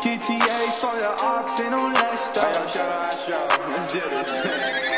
GTA for the Hawkz and on Leicester. Hey, yo, show, let's do this.